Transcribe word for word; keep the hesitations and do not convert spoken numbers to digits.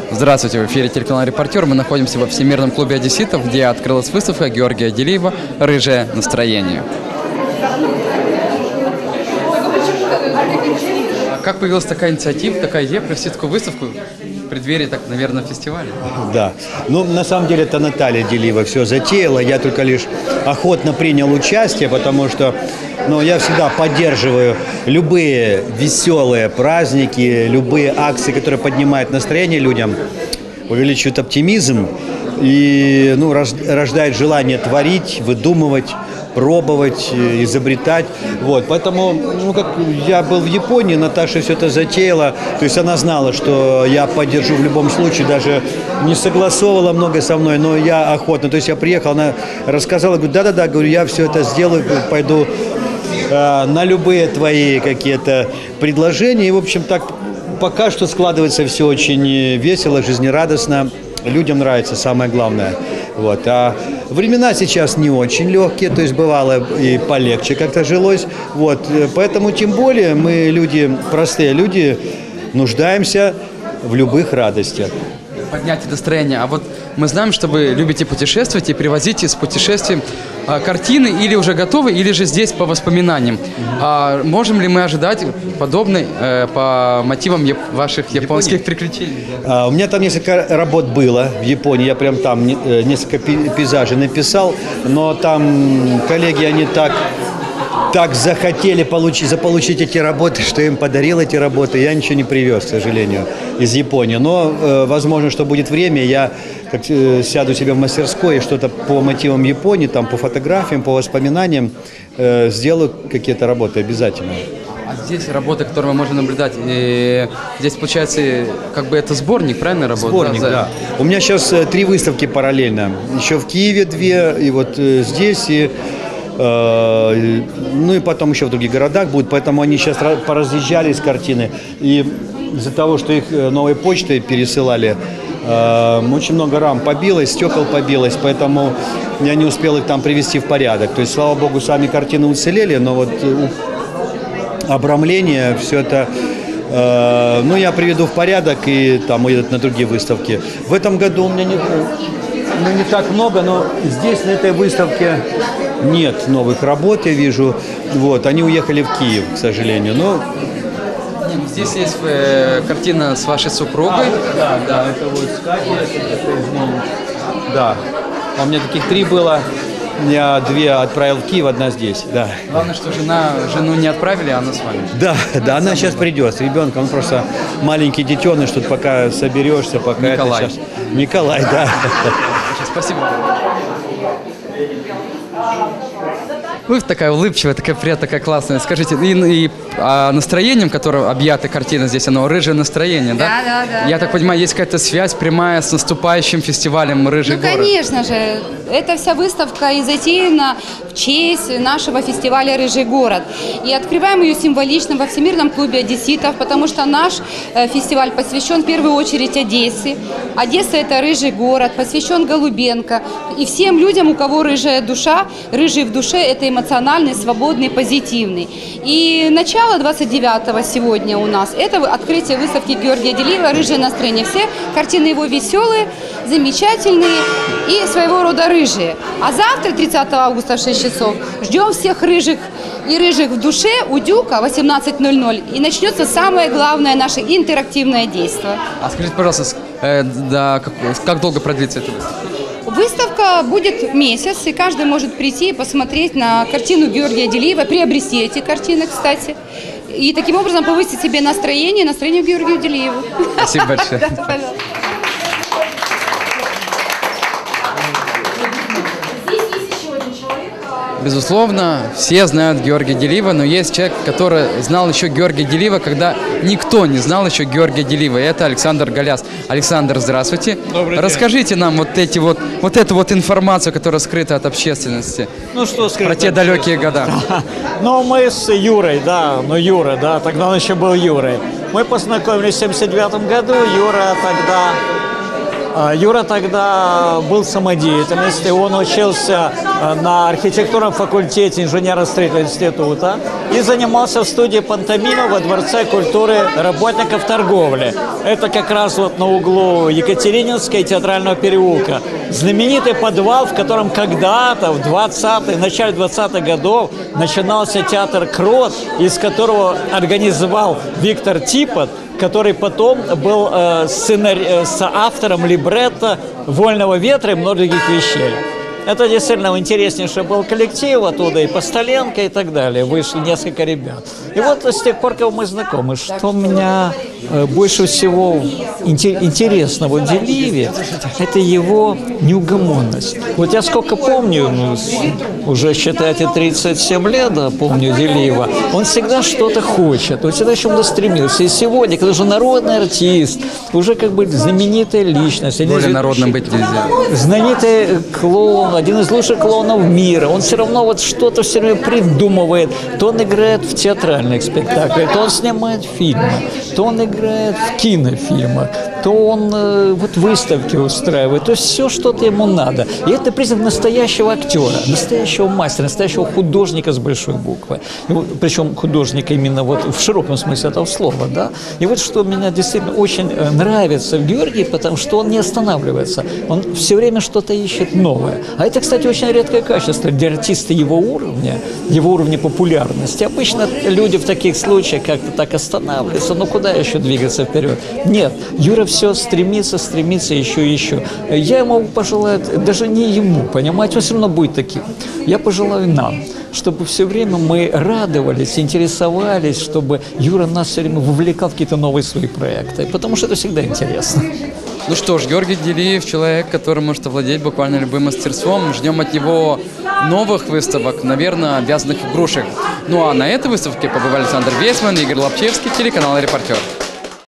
Здравствуйте, в эфире телеканал «Репортер». Мы находимся во Всемирном клубе одесситов, где открылась выставка Георгия Делиева «Рыжее настроение». Как появилась такая инициатива, такая идея провести такую выставку в преддверии, так, наверное, фестиваля? Да. Ну, на самом деле, это Наталья Делиева все затеяла. Я только лишь охотно принял участие, потому что ну, я всегда поддерживаю любые веселые праздники, любые акции, которые поднимают настроение людям, увеличивают оптимизм и ну, рождают желание творить, выдумывать, пробовать, изобретать. Вот. Поэтому, ну, как я был в Японии, Наташа все это затеяла. То есть она знала, что я поддержу в любом случае, даже не согласовывала много со мной, но я охотно. То есть я приехал, она рассказала, говорю, да-да-да, говорю, я все это сделаю, пойду э, на любые твои какие-то предложения. И, в общем, так пока что складывается все очень весело, жизнерадостно. Людям нравится самое главное. Вот. А времена сейчас не очень легкие, то есть бывало и полегче как-то жилось. Вот. Поэтому тем более мы люди, простые люди, нуждаемся в любых радостях. Поднять настроение. А вот мы знаем, что вы любите путешествовать и привозить из путешествий а, картины или уже готовы, или же здесь по воспоминаниям. А можем ли мы ожидать подобной э, по мотивам яп ваших японских приключений? А, у меня там несколько работ было в Японии. Я прям там не, несколько пейзажей написал, но там коллеги, они так... так захотели получить, заполучить эти работы, что им подарил эти работы. Я ничего не привез, к сожалению, из Японии. Но, э, возможно, что будет время, я как, э, сяду себе в мастерской и что-то по мотивам Японии, там, по фотографиям, по воспоминаниям э, сделаю какие-то работы обязательно. А здесь работа, которую мы можем наблюдать, и здесь, получается, как бы это сборник, правильно, работа? Сборник, да. да. У меня сейчас э, три выставки параллельно. Еще в Киеве две, и вот э, здесь, и ну и потом еще в других городах будут, поэтому они сейчас поразъезжались картины. И из-за того, что их новой почтой пересылали, очень много рам побилось, стекол побилось, поэтому я не успел их там привести в порядок. То есть, слава богу, сами картины уцелели, но вот обрамление, все это, ну, я приведу в порядок и там уедут на другие выставки. В этом году у меня не, ну, не так много, но здесь, на этой выставке, нет новых работ, я вижу. Вот, они уехали в Киев, к сожалению. Но... Здесь есть э, картина с вашей супругой. Да, да, это вот с Катей, это из них. Да. У меня таких три было. Я две отправил в Киев, одна здесь. Да. Главное, что жена, жену не отправили, а она с вами. Да, да, она сейчас придет с ребенком. Он просто маленький детеныш, тут пока соберешься, пока Николай. это сейчас... Николай, да. Спасибо. Вы такая улыбчивая, такая приятная, такая классная. Скажите, и, и а настроением, которым объята картина здесь, оно рыжее настроение, да? Да, да, да. Я так понимаю, есть какая-то связь прямая с наступающим фестивалем «Рыжий ну, город». Ну, конечно же. Эта вся выставка и затеяна в честь нашего фестиваля «Рыжий город». И открываем ее символично во Всемирном клубе одесситов, потому что наш э, фестиваль посвящен в первую очередь Одессе. Одесса – это рыжий город, посвящен Голубенко. И всем людям, у кого рыжая душа, рыжий в душе – это эмоциональный, свободный, позитивный. И начало двадцать девятого сегодня у нас – это открытие выставки Георгия Делиева «Рыжее настроение». Все картины его веселые, замечательные и своего рода рыжие. А завтра, тридцатого августа, в шесть часов, ждем всех рыжих и рыжих в душе у Дюка восемнадцать ноль ноль. И начнется самое главное наше интерактивное действие. А скажите, пожалуйста, э, да, как, как долго продлится эта выставка? Выставка будет месяц, и каждый может прийти и посмотреть на картину Георгия Делиева, приобрести эти картины, кстати, и таким образом повысить себе настроение, настроение Георгию Делиеву. Спасибо большое. Безусловно, все знают Георгия Делиева, но есть человек, который знал еще Георгия Делиева, когда никто не знал еще Георгия Делиева. И это Александр Голяс. Александр, здравствуйте. Добрый день. Расскажите нам вот эти вот, вот эту вот информацию, которая скрыта от общественности. Ну что скрыто? Про те далекие года. Ну, мы с Юрой, да, ну Юра, да, тогда он еще был Юрой. Мы познакомились в семьдесят девятом году, Юра тогда А, Юра тогда был в самодеятельности, он учился а, на архитектурном факультете инженерно-строительного института и занимался в студии пантомимы во Дворце культуры работников торговли. Это как раз вот на углу Екатерининской и Театрального переулка. Знаменитый подвал, в котором когда-то в двадцатых, в начале двадцатых годов начинался театр «Крот», из которого организовал Виктор Типот, который потом был э, сценари... э, соавтором либретто «Вольного ветра» и многих других вещей. Это действительно интереснейший был коллектив, оттуда и Постоленко и так далее. Вышли несколько ребят. И вот с тех пор, как мы знакомы, что меня э, больше всего интересно в Делиеве, это его неугомонность. Вот я сколько помню, ну, уже считайте тридцать семь лет, да, помню Делиева, он всегда что-то хочет, он всегда чему-то стремился. И сегодня, когда уже народный артист, уже как бы знаменитая личность. Более народным быть нельзя. Знаменитый клоун, один из лучших клоунов мира. Он все равно вот что-то все время придумывает. То он играет в театральных спектаклях, то он снимает фильмы, то он играет в кинофильмах, то он э, вот выставки устраивает. То есть все что-то ему надо. И это признак настоящего актера, настоящего мастера, настоящего художника с большой буквы. И вот, причем художника именно вот в широком смысле этого слова. Да? И вот что меня действительно очень нравится в Георгии, потому что он не останавливается. Он все время что-то ищет новое. А это, кстати, очень редкое качество для артиста его уровня, его уровня популярности. Обычно люди в таких случаях как-то так останавливаются, ну куда еще двигаться вперед? Нет, Юра все стремится, стремится еще и еще. Я ему пожелаю, даже не ему, понимаете, он все равно будет таким. Я пожелаю нам, чтобы все время мы радовались, интересовались, чтобы Юра нас все время вовлекал в какие-то новые свои проекты, потому что это всегда интересно. Ну что ж, Георгий Делиев, человек, который может овладеть буквально любым мастерством. Ждем от него новых выставок, наверное, вязаных игрушек. Ну а на этой выставке побывали Александр Вейсман, Игорь Лапчевский, телеканал «Репортер».